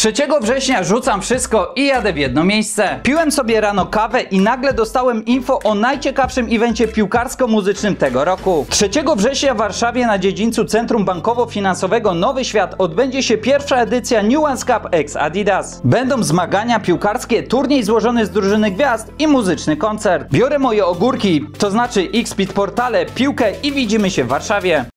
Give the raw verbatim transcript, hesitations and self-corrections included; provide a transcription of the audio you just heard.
trzeciego września rzucam wszystko i jadę w jedno miejsce. Piłem sobie rano kawę i nagle dostałem info o najciekawszym evencie piłkarsko-muzycznym tego roku. trzeciego września w Warszawie na dziedzińcu Centrum Bankowo-Finansowego Nowy Świat odbędzie się pierwsza edycja Nuance Cup X Adidas. Będą zmagania piłkarskie, turniej złożony z drużyny gwiazd i muzyczny koncert. Biorę moje ogórki, to znaczy X-Pit Portale, piłkę i widzimy się w Warszawie.